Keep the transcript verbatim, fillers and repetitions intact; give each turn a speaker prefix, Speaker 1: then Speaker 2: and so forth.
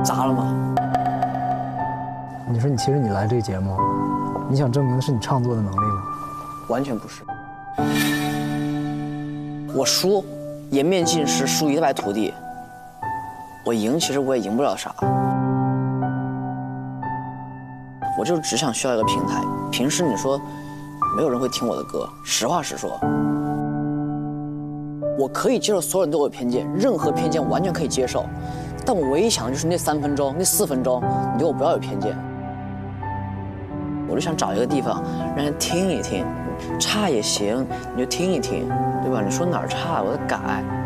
Speaker 1: 砸了吗？
Speaker 2: 你说你其实你来这个节目，你想证明的是你唱作的能力吗？
Speaker 1: 完全不是。我输，颜面尽失，输一败涂地。我赢，其实我也赢不了啥。我就只想需要一个平台。平时你说，没有人会听我的歌，实话实说。我可以接受所有人都有偏见，任何偏见完全可以接受，但我唯一想的就是那三分钟、那四分钟，你对我不要有偏见。我就想找一个地方让人听一听，差也行，你就听一听，对吧？你说哪儿差，我再改。